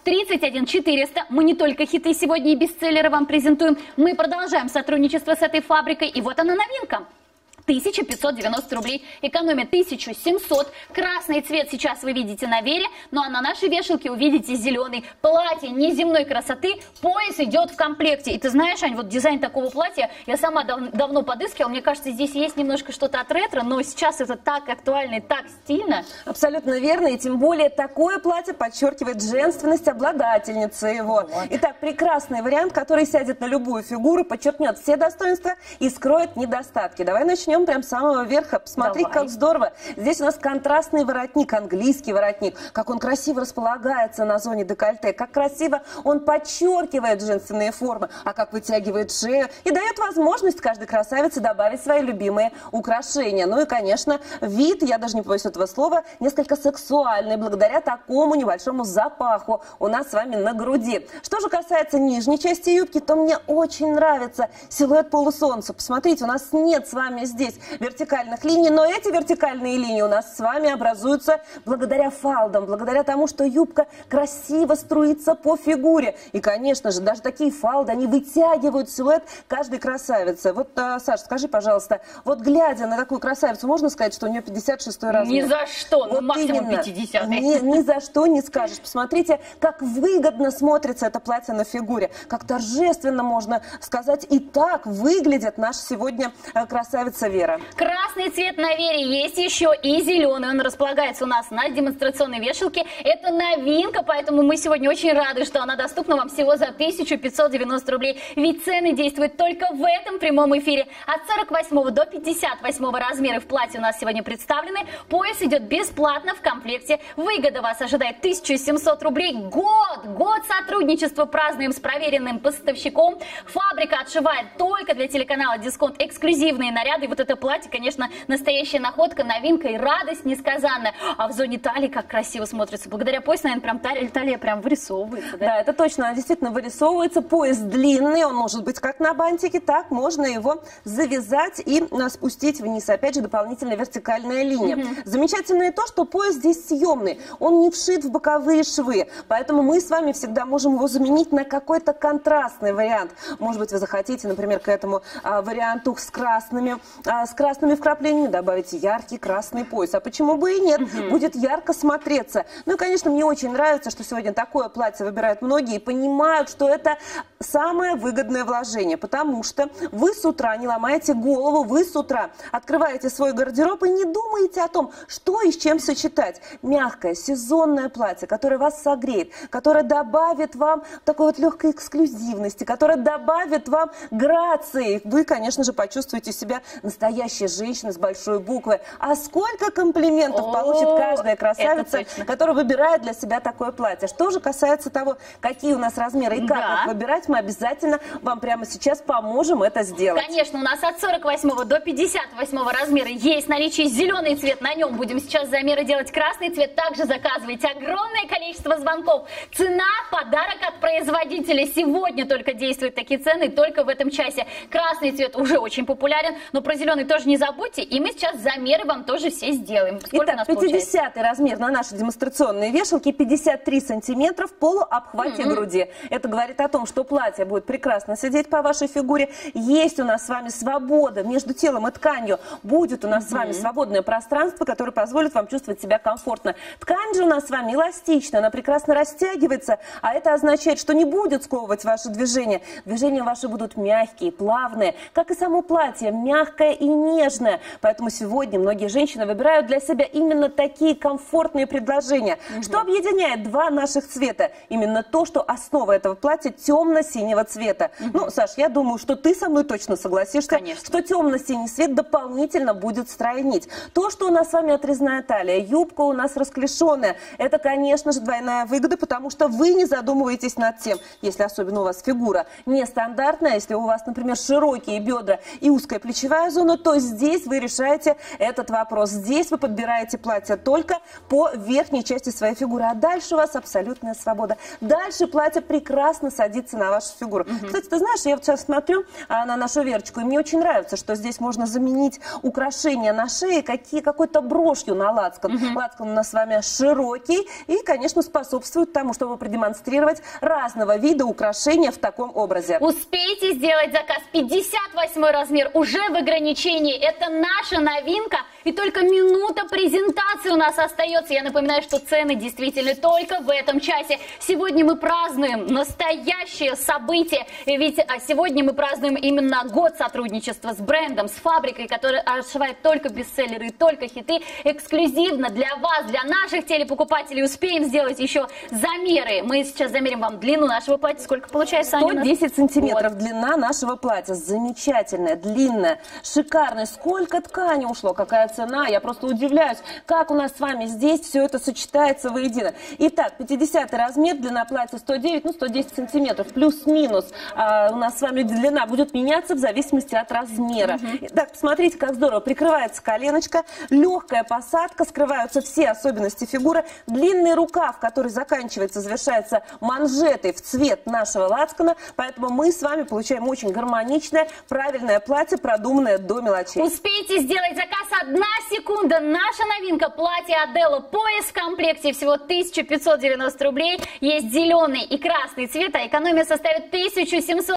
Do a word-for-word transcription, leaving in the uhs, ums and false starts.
тридцать один четыреста. Мы не только хиты сегодня и бестселлеры вам презентуем, мы продолжаем сотрудничество с этой фабрикой. И вот она новинка. тысяча пятьсот девяносто рублей, экономия тысяча семьсот. Красный цвет сейчас вы видите на Вере, ну а на нашей вешалке увидите зеленый. Платье неземной красоты, пояс идет в комплекте. И ты знаешь, Ань, вот дизайн такого платья я сама дав давно подыскивала. Мне кажется, здесь есть немножко что-то от ретро, но сейчас это так актуально и так стильно. Абсолютно верно, и тем более такое платье подчеркивает женственность обладательницы его. Вот. Итак, прекрасный вариант, который сядет на любую фигуру, подчеркнет все достоинства и скроет недостатки. Давай начнем. Прям с самого верха. Посмотри, Давай. Как здорово. Здесь у нас контрастный воротник, английский воротник. Как он красиво располагается на зоне декольте. Как красиво он подчеркивает женственные формы. А как вытягивает шею. И дает возможность каждой красавице добавить свои любимые украшения. Ну и, конечно, вид, я даже не побоюсь этого слова, несколько сексуальный. Благодаря такому небольшому запаху у нас с вами на груди. Что же касается нижней части юбки, то мне очень нравится силуэт полусолнца. Посмотрите, у нас нет с вами здесь Здесь вертикальных линий, но эти вертикальные линии у нас с вами образуются благодаря фалдам, благодаря тому, что юбка красиво струится по фигуре. И, конечно же, даже такие фалды, они вытягивают силуэт каждой красавицы. Вот, а, Саш, скажи, пожалуйста, вот глядя на такую красавицу, можно сказать, что у нее пятьдесят шестой размер? Ни за что, ну вот максимум пятидесятый. Ни, ни за что не скажешь. Посмотрите, как выгодно смотрится это платье на фигуре, как торжественно, можно сказать, и так выглядит наша сегодня красавица Вера. Красный цвет на Вере есть еще и зеленый. Он располагается у нас на демонстрационной вешалке. Это новинка, поэтому мы сегодня очень рады, что она доступна вам всего за тысячу пятьсот девяносто рублей. Ведь цены действуют только в этом прямом эфире. От сорок восьмого до пятьдесят восьмого размера в платье у нас сегодня представлены. Пояс идет бесплатно в комплекте. Выгода вас ожидает тысяча семьсот рублей. Год! Год сотрудничества празднуем с проверенным поставщиком. Фабрика отшивает только для телеканала «Дисконт» эксклюзивные наряды. Вот это платье, конечно, настоящая находка, новинка и радость несказанная. А в зоне талии как красиво смотрится. Благодаря поясу, наверное, прям талия, талия прям вырисовывается. Да? Да, это точно, она действительно вырисовывается. Пояс длинный, он может быть как на бантике, так можно его завязать и спустить вниз. Опять же, дополнительная вертикальная линия. Угу. Замечательно и то, что пояс здесь съемный. Он не вшит в боковые швы. Поэтому мы с вами всегда можем его заменить на какой-то контрастный вариант. Может быть, вы захотите, например, к этому а, варианту с красными А, с красными вкраплениями добавить яркий красный пояс. А почему бы и нет? Угу. Будет ярко смотреться. Ну и, конечно, мне очень нравится, что сегодня такое платье выбирают многие и понимают, что это самое выгодное вложение. Потому что вы с утра не ломаете голову, вы с утра открываете свой гардероб и не думаете о том, что и с чем сочетать. Мягкое, сезонное платье, которое вас согреет, которое добавит вам такой вот легкой эксклюзивности, которое добавит вам грации. Вы, конечно же, почувствуете себя настоящая женщина с большой буквы. А сколько комплиментов О, получит каждая красавица, которая выбирает для себя такое платье. Что же касается того, какие у нас размеры и как да. их выбирать, мы обязательно вам прямо сейчас поможем это сделать. Конечно, у нас от сорок восьмого до пятьдесят восьмого размера есть наличие зеленый цвет. На нем будем сейчас замеры делать красный цвет. Также заказывайте огромное количество звонков. Цена – подарок от производителя. Сегодня только действуют такие цены, только в этом часе. Красный цвет уже очень популярен, но про зеленый тоже не забудьте, и мы сейчас замеры вам тоже все сделаем. Сколько Итак, пятидесятый размер на нашей демонстрационной вешалке, пятьдесят три сантиметра в полуобхвате mm-hmm. груди. Это говорит о том, что платье будет прекрасно сидеть по вашей фигуре. Есть у нас с вами свобода между телом и тканью. Будет у нас mm-hmm. с вами свободное пространство, которое позволит вам чувствовать себя комфортно. Ткань же у нас с вами эластична, она прекрасно растягивается, а это означает, что не будет сковывать ваши движения. Движения ваши будут мягкие, плавные, как и само платье, мягкое и нежная. Поэтому сегодня многие женщины выбирают для себя именно такие комфортные предложения. Угу. Что объединяет два наших цвета? Именно то, что основа этого платья темно-синего цвета. Угу. Ну, Саш, я думаю, что ты со мной точно согласишься, Конечно. что темно-синий цвет дополнительно будет стройнить. То, что у нас с вами отрезная талия, юбка у нас расклешенная, это, конечно же, двойная выгода, потому что вы не задумываетесь над тем, если особенно у вас фигура нестандартная, если у вас, например, широкие бедра и узкая плечевая зона, использовано, то здесь вы решаете этот вопрос. Здесь вы подбираете платье только по верхней части своей фигуры, а дальше у вас абсолютная свобода. Дальше платье прекрасно садится на вашу фигуру. Mm-hmm. Кстати, ты знаешь, я вот сейчас смотрю а, на нашу Верочку, и мне очень нравится, что здесь можно заменить украшения на шее какие, какой-то брошью на лацкан. Mm-hmm. Лацкан у нас с вами широкий и, конечно, способствует тому, чтобы продемонстрировать разного вида украшения в таком образе. Успейте сделать заказ. пятьдесят восьмой размер уже в ограничении. Это наша новинка. И только минута презентации у нас остается. Я напоминаю, что цены действительно только в этом часе. Сегодня мы празднуем настоящее событие. Ведь сегодня мы празднуем именно год сотрудничества с брендом, с фабрикой, которая отшивает только бестселлеры, только хиты. Эксклюзивно для вас, для наших телепокупателей успеем сделать еще замеры. Мы сейчас замерим вам длину нашего платья. Сколько получается, Аня? сто десять сантиметров вот. Длина нашего платья. Замечательная, длинная, шикарная. Сколько ткани ушло, какая цена. Я просто удивляюсь, как у нас с вами здесь все это сочетается воедино. Итак, пятидесятый размер, длина платья сто девять, ну сто десять сантиметров. Плюс-минус а, у нас с вами длина будет меняться в зависимости от размера. Угу. Итак, посмотрите, как здорово. Прикрывается коленочка, легкая посадка, скрываются все особенности фигуры. Длинный рукав, который заканчивается, завершается манжетой в цвет нашего лацкана. Поэтому мы с вами получаем очень гармоничное, правильное платье, продуманное до мелочей. Успейте сделать заказ. Одна секунда. Наша новинка. Платье Аделла. Пояс в комплекте. Всего тысяча пятьсот девяносто рублей. Есть зеленый и красный цвет, а экономия составит тысячу семьсот.